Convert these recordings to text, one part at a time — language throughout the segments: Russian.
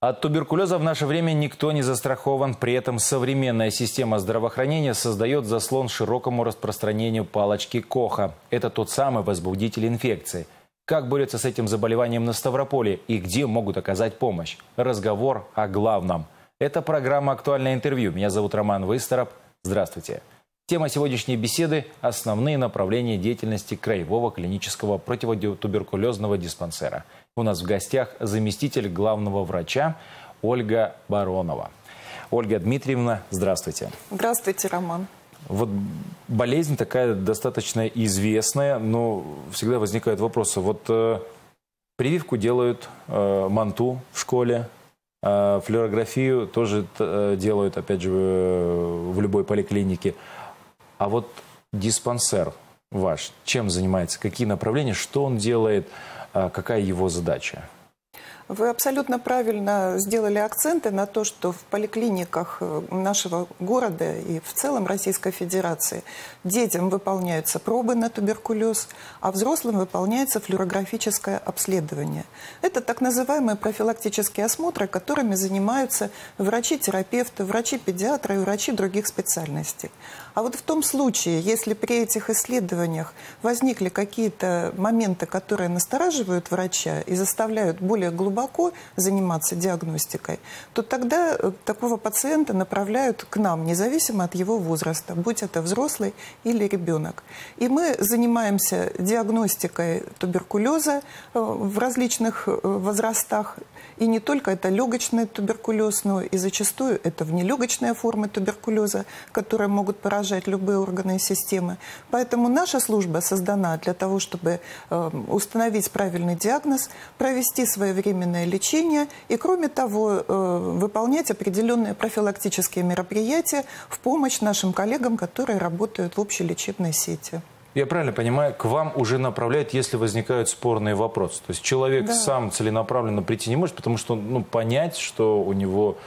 От туберкулеза в наше время никто не застрахован. При этом современная система здравоохранения создает заслон широкому распространению палочки Коха. Это тот самый возбудитель инфекции. Как борются с этим заболеванием на Ставрополе и где могут оказать помощь? Разговор о главном. Это программа «Актуальное интервью». Меня зовут Роман Выстороп. Здравствуйте. Тема сегодняшней беседы – основные направления деятельности Краевого клинического противотуберкулезного диспансера. У нас в гостях заместитель главного врача Ольга Баронова. Ольга Дмитриевна, здравствуйте. Здравствуйте, Роман. Вот болезнь такая достаточно известная, но всегда возникают вопросы. Вот прививку делают, манту в школе, флюорографию тоже делают, опять же, в любой поликлинике. А вот диспансер ваш чем занимается? Какие направления? Что он делает? Какая его задача? Вы абсолютно правильно сделали акценты на то, что в поликлиниках нашего города и в целом Российской Федерации детям выполняются пробы на туберкулез, а взрослым выполняется флюорографическое обследование. Это так называемые профилактические осмотры, которыми занимаются врачи-терапевты, врачи-педиатры и врачи других специальностей. А вот в том случае, если при этих исследованиях возникли какие-то моменты, которые настораживают врача и заставляют более глубоко заниматься диагностикой, то тогда такого пациента направляют к нам, независимо от его возраста, будь это взрослый или ребенок. И мы занимаемся диагностикой туберкулеза в различных возрастах. И не только это легочный туберкулез, но и зачастую это внелегочные формы туберкулеза, которые могут поражать любые органы и системы. Поэтому наша служба создана для того, чтобы установить правильный диагноз, провести своевременное лечение и, кроме того, выполнять определенные профилактические мероприятия в помощь нашим коллегам, которые работают в общей лечебной сети. Я правильно понимаю, к вам уже направляют, если возникают спорные вопросы. То есть человек сам целенаправленно прийти не может, потому что понять, что у него,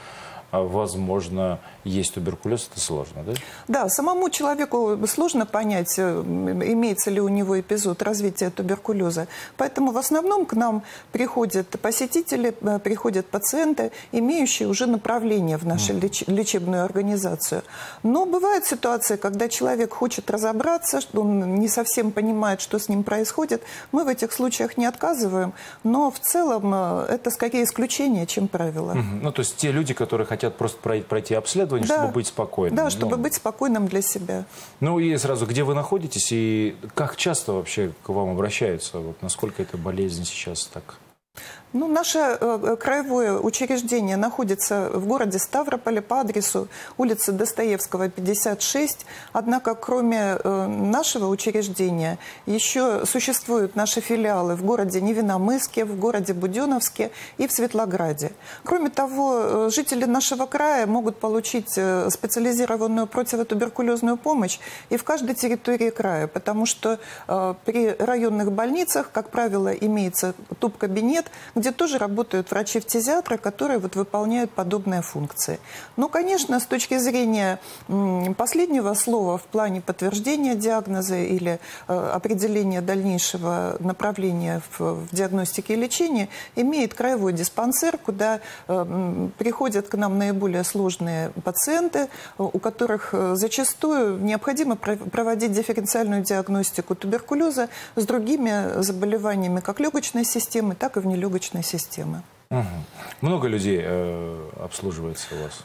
возможно, есть туберкулез, это сложно, да? Да, самому человеку сложно понять, имеется ли у него эпизод развития туберкулеза. Поэтому в основном к нам приходят посетители, приходят пациенты, имеющие уже направление в нашу лечебную организацию. Но бывают ситуации, когда человек хочет разобраться, что он не совсем понимает, что с ним происходит. Мы в этих случаях не отказываем, но в целом это скорее исключение, чем правило. Ну, то есть те люди, которые хотят просто пройти обследование, чтобы быть спокойным. Да, чтобы быть спокойным для себя. Ну и сразу, где вы находитесь и как часто вообще к вам обращаются? Вот насколько эта болезнь сейчас так? Ну, наше краевое учреждение находится в городе Ставрополе по адресу улицы Достоевского, 56. Однако, кроме нашего учреждения, еще существуют наши филиалы в городе Невинномысске, в городе Буденновске и в Светлограде. Кроме того, жители нашего края могут получить специализированную противотуберкулезную помощь и в каждой территории края, потому что при районных больницах, как правило, имеется тубкабинет, где тоже работают врачи-фтизиатры, которые выполняют подобные функции. Но, конечно, с точки зрения последнего слова в плане подтверждения диагноза или определения дальнейшего направления в диагностике и лечении, имеет краевой диспансер, куда приходят к нам наиболее сложные пациенты, у которых зачастую необходимо проводить дифференциальную диагностику туберкулеза с другими заболеваниями как легочной системы, так и внелегочной системы. Много людей обслуживается у вас?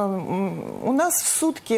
У нас в сутки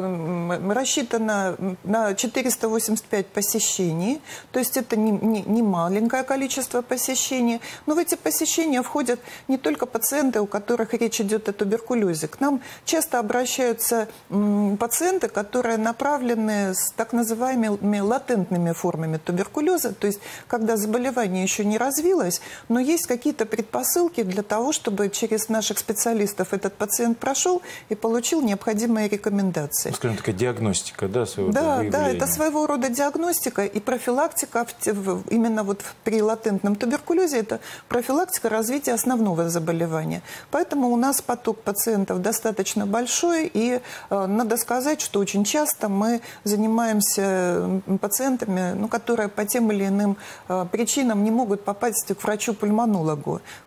рассчитано на 485 посещений, то есть это не маленькое количество посещений, но в эти посещения входят не только пациенты, у которых речь идет о туберкулезе. К нам часто обращаются пациенты, которые направлены с так называемыми латентными формами туберкулеза, то есть когда заболевание еще не развилось, но есть какие-то предпосылки для того, чтобы через наших специалистов этот пациент прошел и получил необходимые рекомендации. Скажем, такая диагностика, да, своего рода выявления? Да, это своего рода диагностика и профилактика, именно вот при латентном туберкулезе, это профилактика развития основного заболевания. Поэтому у нас поток пациентов достаточно большой, и надо сказать, что очень часто мы занимаемся пациентами, которые по тем или иным причинам не могут попасть к врачу-пульмонологу.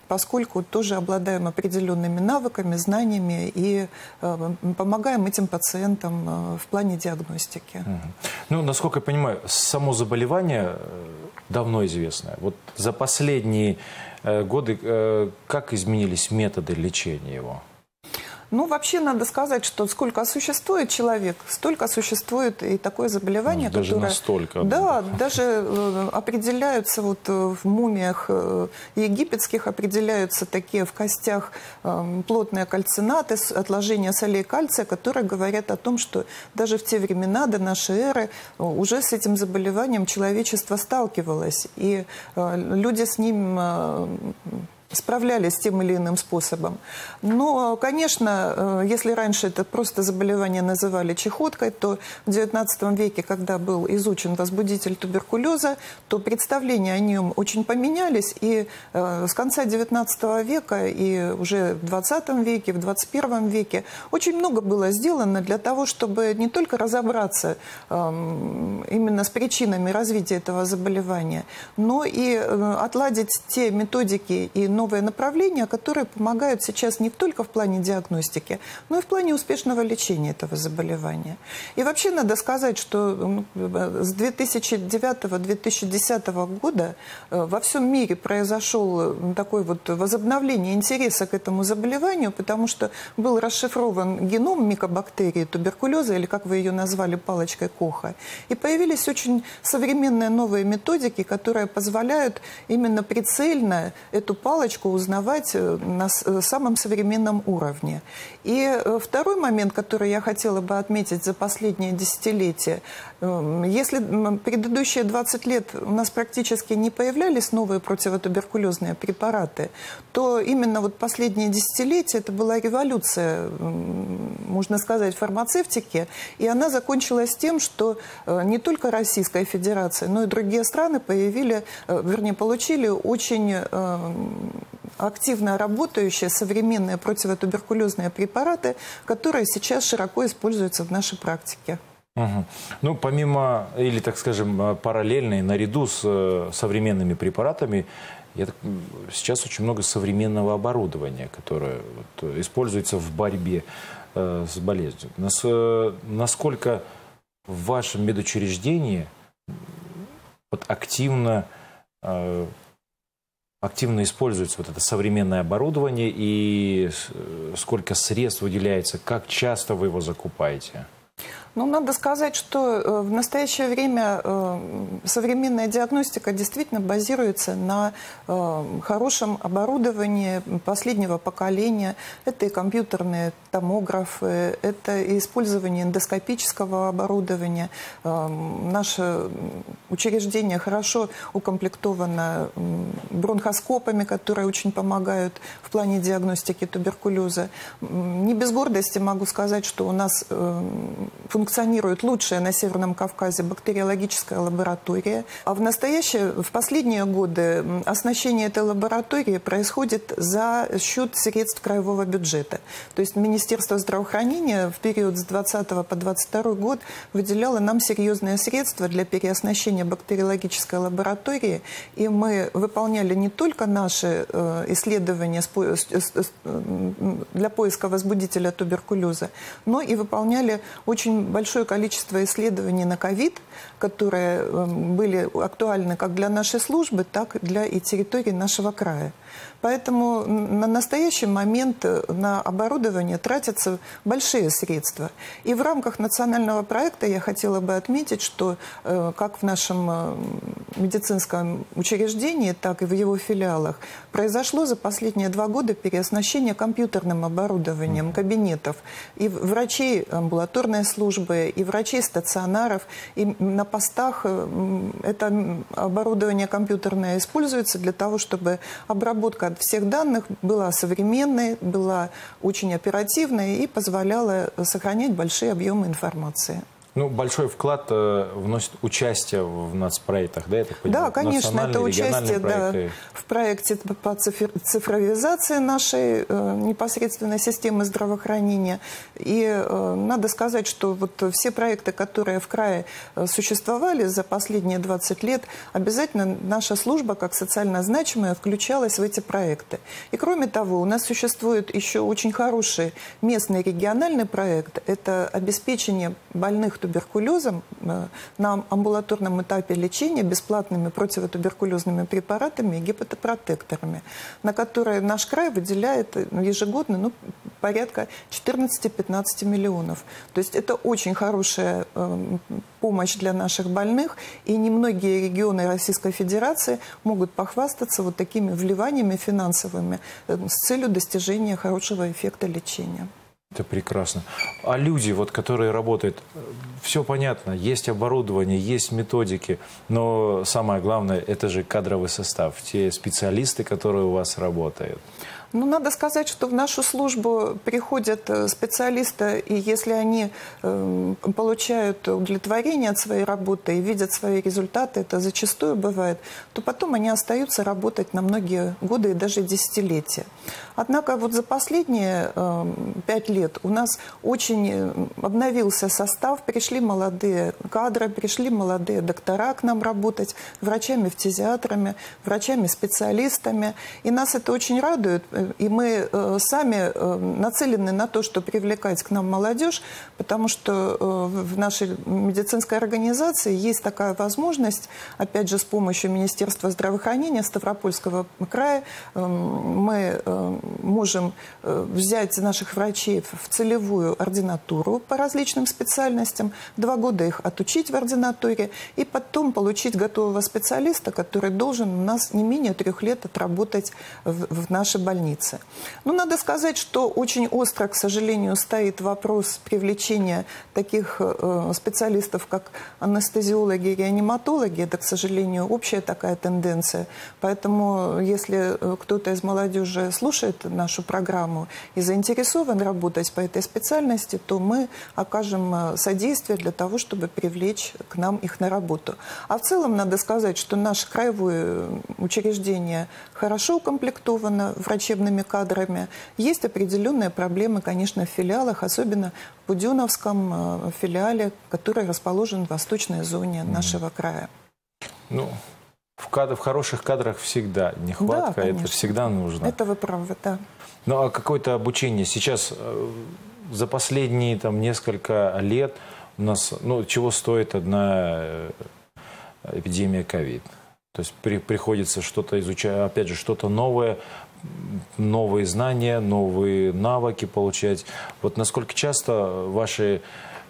поскольку тоже обладаем определенными навыками, знаниями и помогаем этим пациентам в плане диагностики. Ну, насколько я понимаю, само заболевание давно известное. Вот за последние годы как изменились методы лечения его? Ну, вообще надо сказать, что сколько существует человек, столько существует и такое заболевание, даже которое... настолько. Да, даже определяются вот в мумиях египетских, определяются такие в костях плотные кальцинаты, отложения солей кальция, которые говорят о том, что даже в те времена, до нашей эры, уже с этим заболеванием человечество сталкивалось. И люди с ним справлялись тем или иным способом. Но, конечно, если раньше это просто заболевание называли чехоткой, то в XIX веке, когда был изучен возбудитель туберкулеза, то представления о нем очень поменялись. И с конца XIX века и уже в XX веке, в XXI веке очень много было сделано для того, чтобы не только разобраться именно с причинами развития этого заболевания, но и отладить те методики и новые направления, которые помогают сейчас не только в плане диагностики, но и в плане успешного лечения этого заболевания. И вообще надо сказать, что с 2009-2010 года во всем мире произошел такое вот возобновление интереса к этому заболеванию, потому что был расшифрован геном микобактерии туберкулеза, или как вы ее назвали, палочкой Коха. И появились очень современные новые методики, которые позволяют именно прицельно эту палочку узнавать на самом современном уровне. И второй момент, который я хотела бы отметить за последние десятилетия. Если предыдущие 20 лет у нас практически не появлялись новые противотуберкулезные препараты, то именно вот последние десятилетия это была революция, можно сказать, фармацевтики. И она закончилась тем, что не только Российская Федерация, но и другие страны получили очень активно работающие современные противотуберкулезные препараты, которые сейчас широко используются в нашей практике. Угу. Ну, помимо, или, так скажем, параллельно, наряду с современными препаратами, сейчас очень много современного оборудования, которое используется в борьбе с болезнью. Насколько в вашем медучреждении активно используется вот это современное оборудование и сколько средств выделяется, как часто вы его закупаете? Ну, надо сказать, что в настоящее время современная диагностика действительно базируется на хорошем оборудовании последнего поколения. Это и компьютерные томографы, это и использование эндоскопического оборудования. Наше учреждение хорошо укомплектовано бронхоскопами, которые очень помогают в плане диагностики туберкулеза. Не без гордости могу сказать, что у нас функционирует лучшая на Северном Кавказе бактериологическая лаборатория. А в последние годы оснащение этой лаборатории происходит за счет средств краевого бюджета. То есть Министерство здравоохранения в период с 2020 по 2022 год выделяло нам серьезные средства для переоснащения бактериологической лаборатории. И мы выполняли не только наши исследования для поиска возбудителя туберкулеза, но и выполняли очень большое количество исследований на ковид, которые были актуальны как для нашей службы, так и для территории нашего края. Поэтому на настоящий момент на оборудование тратятся большие средства. И в рамках национального проекта я хотела бы отметить, что как в нашем медицинском учреждении, так и в его филиалах произошло за последние 2 года переоснащение компьютерным оборудованием кабинетов и врачей амбулаторной службы, и врачей стационаров. И на постах это оборудование компьютерное используется для того, чтобы обработка всех данных была современной, была очень оперативной и позволяла сохранять большие объемы информации. Ну, большой вклад вносит участие в нацпроектах, да, я так понимаю? Да, конечно, это участие в проекте по цифровизации нашей непосредственной системы здравоохранения. И надо сказать, что вот все проекты, которые в крае существовали за последние 20 лет, обязательно наша служба, как социально значимая, включалась в эти проекты. И кроме того, у нас существует еще очень хороший местный региональный проект. Это обеспечение больных туберкулезом на амбулаторном этапе лечения бесплатными противотуберкулезными препаратами и гепатопротекторами, на которые наш край выделяет ежегодно порядка 14-15 миллионов. То есть это очень хорошая помощь для наших больных, и немногие регионы Российской Федерации могут похвастаться вот такими вливаниями финансовыми с целью достижения хорошего эффекта лечения. Это прекрасно. А люди, вот, которые работают, все понятно, есть оборудование, есть методики, но самое главное, это же кадровый состав, те специалисты, которые у вас работают. Ну, надо сказать, что в нашу службу приходят специалисты, и если они получают удовлетворение от своей работы и видят свои результаты, это зачастую бывает, то потом они остаются работать на многие годы и даже десятилетия. Однако вот за последние 5 лет у нас очень обновился состав, пришли молодые кадры, пришли молодые доктора к нам работать, врачами-фтизиатрами, врачами-специалистами, и нас это очень радует. И мы сами нацелены на то, чтобы привлекать к нам молодежь, потому что в нашей медицинской организации есть такая возможность, опять же, с помощью Министерства здравоохранения Ставропольского края, мы можем взять наших врачей в целевую ординатуру по различным специальностям, 2 года их отучить в ординатуре, и потом получить готового специалиста, который должен у нас не менее 3 лет отработать в нашей больнице. Но надо сказать, что очень остро, к сожалению, стоит вопрос привлечения таких специалистов, как анестезиологи и реаниматологи. Это, к сожалению, общая такая тенденция. Поэтому, если кто-то из молодежи слушает нашу программу и заинтересован работать по этой специальности, то мы окажем содействие для того, чтобы привлечь к нам их на работу. А в целом, надо сказать, что наше краевое учреждение хорошо укомплектовано врачебными кадрами. Есть определенные проблемы, конечно, в филиалах, особенно в Буденновском филиале, который расположен в восточной зоне нашего края. Ну, в хороших кадрах всегда нехватка, да, это всегда нужно. Это вы правы, да. Ну, а какое-то обучение сейчас за последние несколько лет у нас, чего стоит одна эпидемия ковид? То есть приходится что-то изучать, опять же, что-то новое, новые знания, новые навыки получать. Вот насколько часто ваши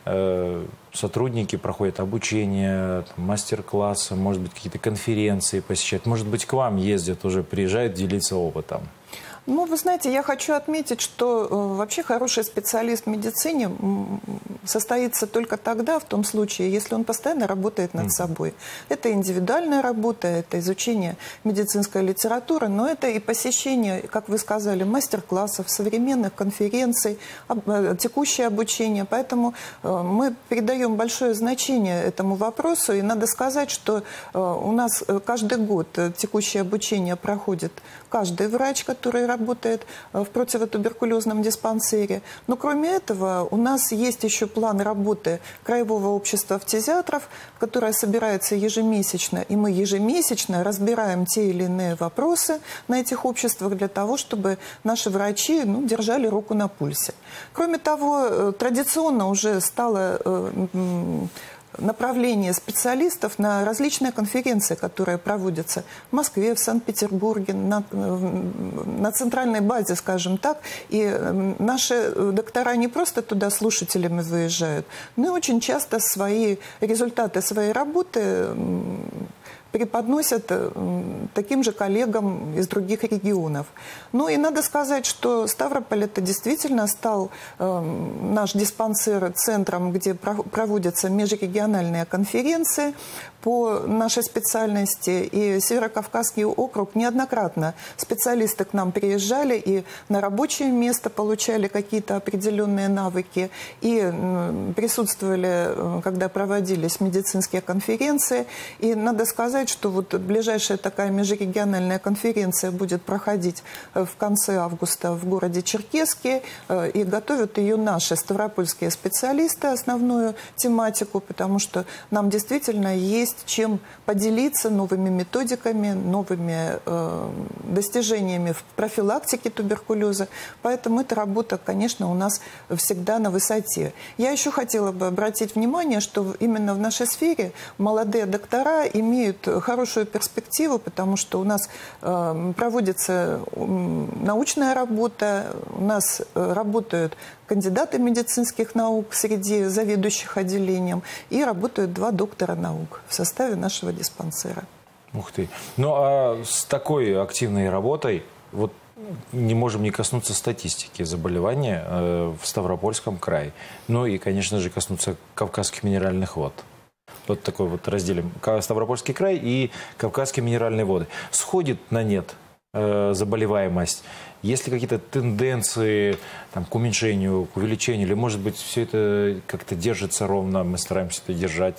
сотрудники проходят обучение, мастер-классы, может быть, какие-то конференции посещают, может быть, к вам ездят уже, приезжают делиться опытом? Ну, вы знаете, я хочу отметить, что вообще хороший специалист в медицине состоится только тогда, в том случае, если он постоянно работает над собой. Это индивидуальная работа, это изучение медицинской литературы, но это и посещение, как вы сказали, мастер-классов, современных конференций, текущее обучение. Поэтому мы придаем большое значение этому вопросу. И надо сказать, что у нас каждый год текущее обучение проходит каждый врач, который работает в противотуберкулезном диспансере. Но кроме этого у нас есть еще план работы Краевого общества фтизиатров, которое собирается ежемесячно. И мы ежемесячно разбираем те или иные вопросы на этих обществах для того, чтобы наши врачи держали руку на пульсе. Кроме того, традиционно уже стало направление специалистов на различные конференции, которые проводятся в Москве, в Санкт-Петербурге, на центральной базе, скажем так. И наши доктора не просто туда слушателями выезжают, но и очень часто свои результаты своей работы преподносят таким же коллегам из других регионов. Ну и надо сказать, что Ставрополь это действительно стал наш диспансер центром, где проводятся межрегиональные конференции по нашей специальности. И Северокавказский округ неоднократно специалисты к нам приезжали и на рабочее место получали какие-то определенные навыки, и присутствовали, когда проводились медицинские конференции. И надо сказать, что вот ближайшая такая межрегиональная конференция будет проходить в конце августа в городе Черкесске, и готовят ее наши ставропольские специалисты, основную тематику, потому что нам действительно есть чем поделиться новыми методиками, новыми достижениями в профилактике туберкулеза. Поэтому эта работа, конечно, у нас всегда на высоте. Я еще хотела бы обратить внимание, что именно в нашей сфере молодые доктора имеют хорошую перспективу, потому что у нас проводится научная работа, у нас работают кандидаты медицинских наук среди заведующих отделением, и работают 2 доктора наук в составе нашего диспансера. Ух ты. Ну а с такой активной работой вот не можем не коснуться статистики заболевания в Ставропольском крае. Ну и, конечно же, коснуться Кавказских минеральных вод. Вот такой вот разделим Ставропольский край и Кавказские минеральные воды. Сходит на нет заболеваемость? Есть ли какие-то тенденции там, к уменьшению, к увеличению? Или, может быть, все это как-то держится ровно, мы стараемся это держать?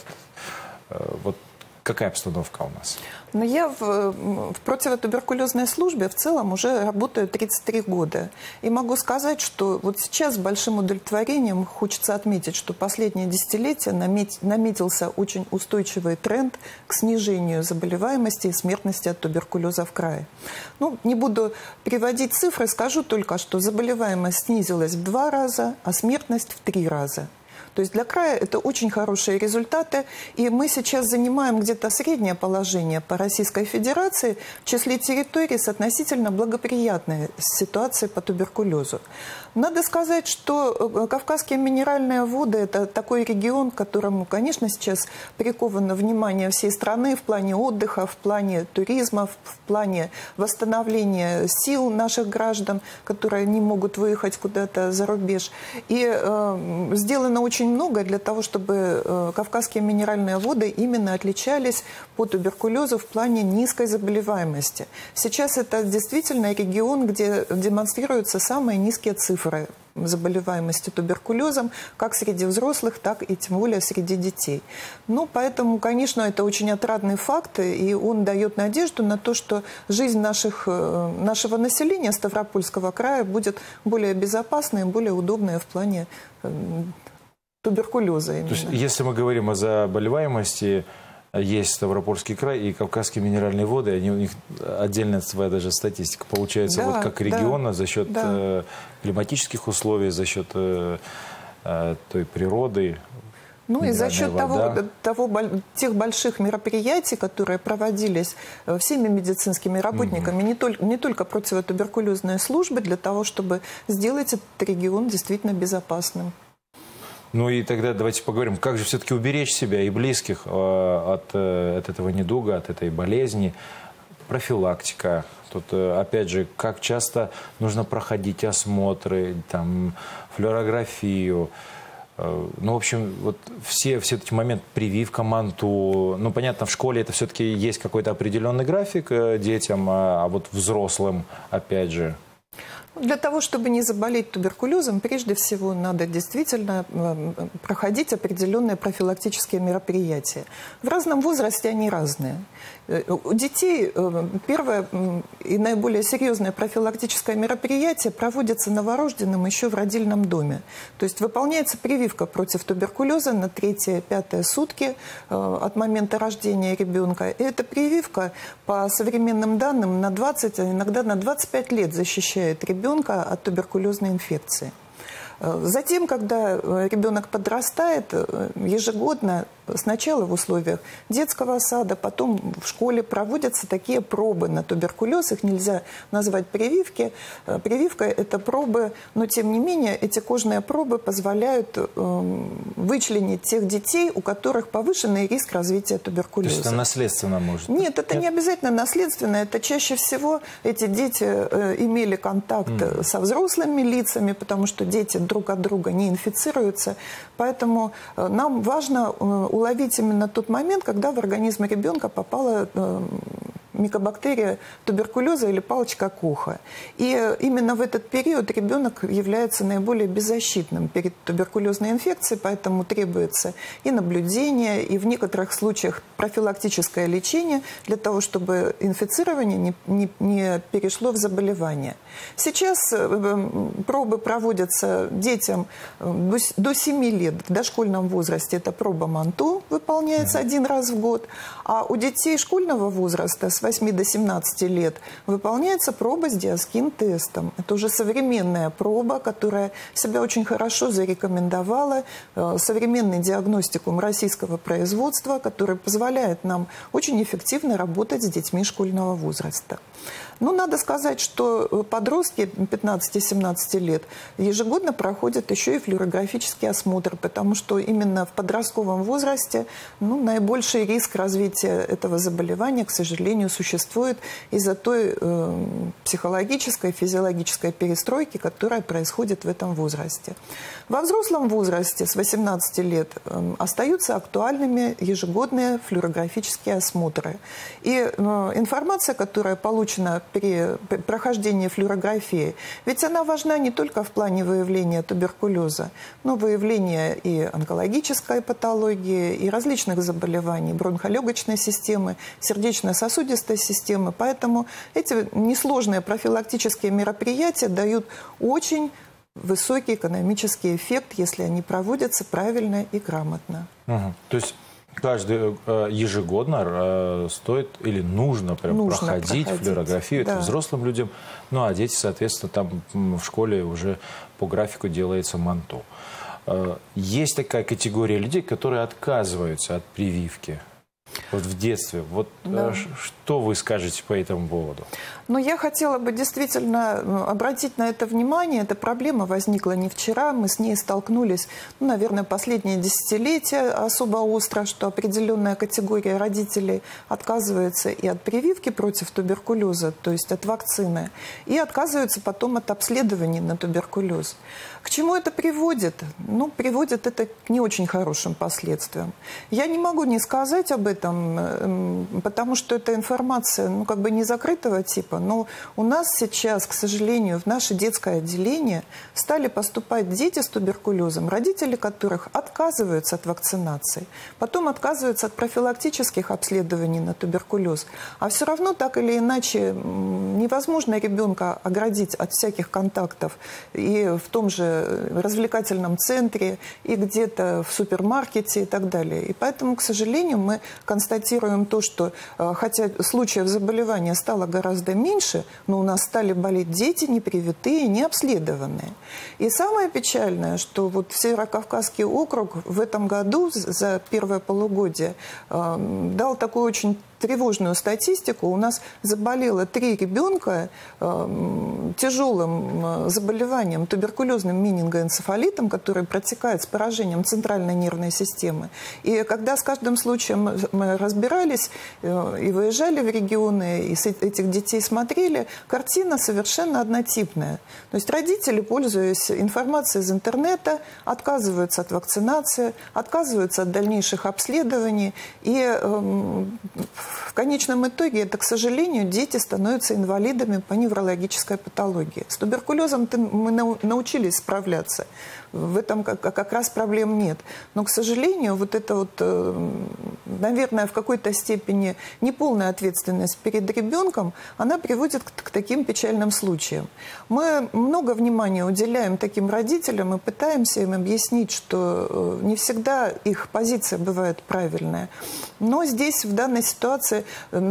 Вот какая обстановка у нас? Но я в противотуберкулезной службе в целом уже работаю 33 года. И могу сказать, что вот сейчас с большим удовлетворением хочется отметить, что последние десятилетия наметился очень устойчивый тренд к снижению заболеваемости и смертности от туберкулеза в крае. Ну, не буду приводить цифры, скажу только, что заболеваемость снизилась в 2 раза, а смертность в 3 раза. То есть для края это очень хорошие результаты, и мы сейчас занимаем где-то среднее положение по Российской Федерации в числе территорий с относительно благоприятной ситуацией по туберкулезу. Надо сказать, что Кавказские минеральные воды – это такой регион, к которому, конечно, сейчас приковано внимание всей страны в плане отдыха, в плане туризма, в плане восстановления сил наших граждан, которые не могут выехать куда-то за рубеж. И сделано очень много для того, чтобы Кавказские минеральные воды именно отличались по туберкулезу в плане низкой заболеваемости. Сейчас это действительно регион, где демонстрируются самые низкие цифры заболеваемости туберкулезом, как среди взрослых, так и тем более среди детей. Ну, поэтому, конечно, это очень отрадный факт, и он дает надежду на то, что жизнь нашего населения Ставропольского края будет более безопасной и более удобной в плане туберкулеза. Именно. То есть, если мы говорим о заболеваемости, есть Ставропольский край и Кавказские минеральные воды, у них отдельная своя даже статистика. Получается, да, вот как региона, да, за счет климатических условий, за счет той природы. Ну и за счет тех больших мероприятий, которые проводились всеми медицинскими работниками, не только противотуберкулезной службы, для того, чтобы сделать этот регион действительно безопасным. Ну и тогда давайте поговорим, как же все-таки уберечь себя и близких от этого недуга, от этой болезни. Профилактика. Тут, опять же, как часто нужно проходить осмотры, там, флюорографию. Ну, в общем, вот все эти моменты, прививка, манту. Ну, понятно, в школе это все-таки есть какой-то определенный график детям, а вот взрослым, опять же. Для того, чтобы не заболеть туберкулезом, прежде всего надо действительно проходить определенные профилактические мероприятия. В разном возрасте они разные. У детей первое и наиболее серьезное профилактическое мероприятие проводится новорожденным еще в родильном доме. То есть выполняется прививка против туберкулеза на 3-5 сутки от момента рождения ребенка. И эта прививка, по современным данным, на 20, а иногда на 25 лет защищает ребенка от туберкулезной инфекции. Затем, когда ребенок подрастает, ежегодно сначала в условиях детского сада, потом в школе проводятся такие пробы на туберкулез. Их нельзя назвать прививки. Прививка – это пробы, но тем не менее эти кожные пробы позволяют вычленить тех детей, у которых повышенный риск развития туберкулеза. То есть это наследственно может быть? Нет, это не обязательно наследственно. Это чаще всего эти дети имели контакт со взрослыми лицами, потому что дети друг от друга не инфицируются. Поэтому нам важно уловить именно тот момент, когда в организм ребенка попала микобактерия туберкулеза или палочка Коха. И именно в этот период ребенок является наиболее беззащитным перед туберкулезной инфекцией, поэтому требуется и наблюдение, и в некоторых случаях профилактическое лечение для того, чтобы инфицирование не перешло в заболевание. Сейчас пробы проводятся детям до 7 лет, в дошкольном возрасте. Это проба МАНТО выполняется один раз в год, а у детей школьного возраста с 8 до 17 лет выполняется проба с диаскин-тестом. Это уже современная проба, которая себя очень хорошо зарекомендовала, современный диагностикум российского производства, который позволяет нам очень эффективно работать с детьми школьного возраста. Но надо сказать, что подростки 15-17 лет ежегодно проходят еще и флюорографический осмотр, потому что именно в подростковом возрасте наибольший риск развития этого заболевания, к сожалению, существует из-за той психологической, физиологической перестройки, которая происходит в этом возрасте. Во взрослом возрасте с 18 лет остаются актуальными ежегодные флюорографические осмотры. И информация, которая получена при прохождении флюорографии, ведь она важна не только в плане выявления туберкулеза, но выявления и онкологической патологии, и различных заболеваний бронхолегочной системы, сердечно-сосудистой системы. Поэтому эти несложные профилактические мероприятия дают очень высокий экономический эффект, если они проводятся правильно и грамотно. Угу. То есть каждый ежегодно стоит или нужно проходить флюорографию, да. Это взрослым людям, ну а дети, соответственно, там в школе уже по графику делается МАНТО. Есть такая категория людей, которые отказываются от прививки. Вот в детстве. Вот да. Что вы скажете по этому поводу? Но я хотела бы действительно обратить на это внимание. Эта проблема возникла не вчера. Мы с ней столкнулись, наверное, последние десятилетия особо остро, что определенная категория родителей отказывается и от прививки против туберкулеза, то есть от вакцины, и отказываются потом от обследований на туберкулез. К чему это приводит? Приводит это к не очень хорошим последствиям. Я не могу не сказать об этом, потому что эта информация, как бы не закрытого типа, но у нас сейчас, к сожалению, в наше детское отделение стали поступать дети с туберкулезом, родители которых отказываются от вакцинации, потом отказываются от профилактических обследований на туберкулез. А все равно так или иначе невозможно ребенка оградить от всяких контактов и в том же развлекательном центре, и где-то в супермаркете и так далее. И поэтому, к сожалению, мы констатируем то, что хотя случаев заболевания стало гораздо меньше, но у нас стали болеть дети непривитые, необследованные. И самое печальное, что вот Северокавказский округ в этом году за первое полугодие дал такую очень тревожную статистику. У нас заболело 3 ребенка тяжелым заболеванием, туберкулезным менингоэнцефалитом, который протекает с поражением центральной нервной системы. И когда с каждым случаем мы разбирались и выезжали в регионы, и этих детей смотрели, картина совершенно однотипная. То есть родители, пользуясь информацией из интернета, отказываются от вакцинации, отказываются от дальнейших обследований, и в конечном итоге это, к сожалению, дети становятся инвалидами по неврологической патологии. С туберкулезом мы научились справляться. В этом как раз проблем нет. Но, к сожалению, вот эта вот наверное, в какой-то степени неполная ответственность перед ребенком, она приводит к таким печальным случаям. Мы много внимания уделяем таким родителям и пытаемся им объяснить, что не всегда их позиция бывает правильная. Но здесь, в данной ситуации,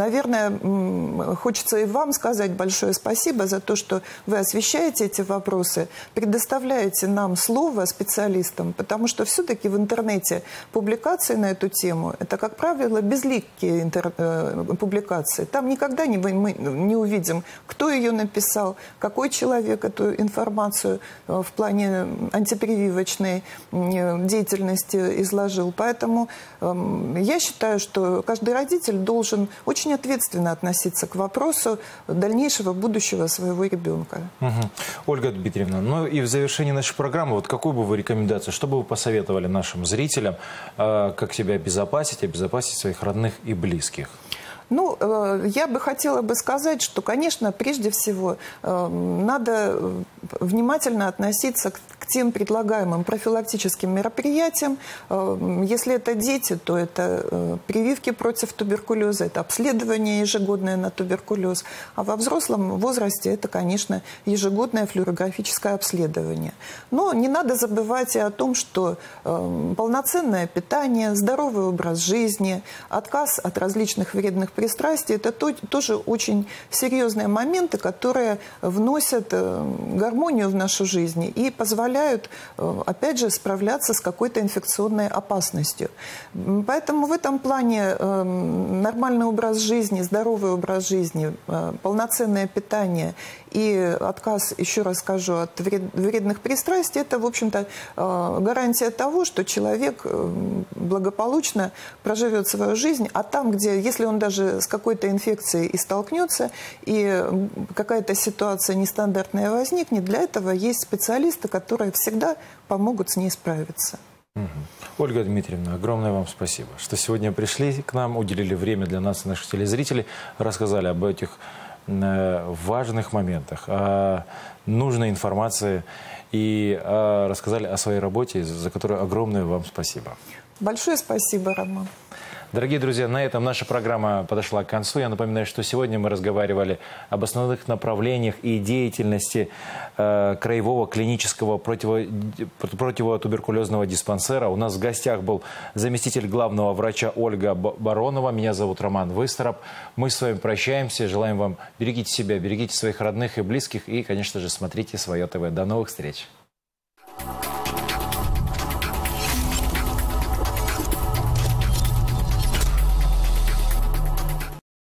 наверное, хочется и вам сказать большое спасибо за то, что вы освещаете эти вопросы, предоставляете нам слово специалистам, потому что все-таки в интернете публикации на эту тему – это, как правило, безликие публикации. Там никогда мы не увидим, кто ее написал, какой человек эту информацию в плане антипрививочной деятельности изложил. Поэтому я считаю, что каждый родитель должен очень ответственно относиться к вопросу дальнейшего будущего своего ребенка. Ольга Дмитриевна, ну и в завершении нашей программы, вот какую бы вы рекомендацию, что бы вы посоветовали нашим зрителям, как себя обезопасить своих родных и близких? Ну, я бы хотела сказать, что, конечно, прежде всего надо внимательно относиться к тем предлагаемым профилактическим мероприятиям. Если это дети, то это прививки против туберкулеза, это обследование ежегодное на туберкулез. А во взрослом возрасте это, конечно, ежегодное флюорографическое обследование. Но не надо забывать и о том, что полноценное питание, здоровый образ жизни, отказ от различных вредных пристрастий – это тоже очень серьезные моменты, которые вносят гармонию в нашу жизнь и позволяют, опять же, справляться с какой-то инфекционной опасностью. Поэтому в этом плане нормальный образ жизни, здоровый образ жизни, полноценное питание и отказ, еще раз скажу, от вредных пристрастий – это, в общем-то, гарантия того, что человек благополучно проживет свою жизнь, а там, где, если он даже с какой-то инфекцией и столкнется, и какая-то ситуация нестандартная возникнет, для этого есть специалисты, которые всегда помогут с ней справиться. Ольга Дмитриевна, огромное вам спасибо, что сегодня пришли к нам, уделили время для нас и наших телезрителей, рассказали об этих важных моментах, о нужной информации и рассказали о своей работе, за которую огромное вам спасибо. Большое спасибо, Роман. Дорогие друзья, на этом наша программа подошла к концу. Я напоминаю, что сегодня мы разговаривали об основных направлениях и деятельности краевого клинического противотуберкулезного диспансера. У нас в гостях был заместитель главного врача Ольга Баронова. Меня зовут Роман Выстроп. Мы с вами прощаемся. Желаем вам берегите себя, берегите своих родных и близких. И, конечно же, смотрите Свое ТВ. До новых встреч.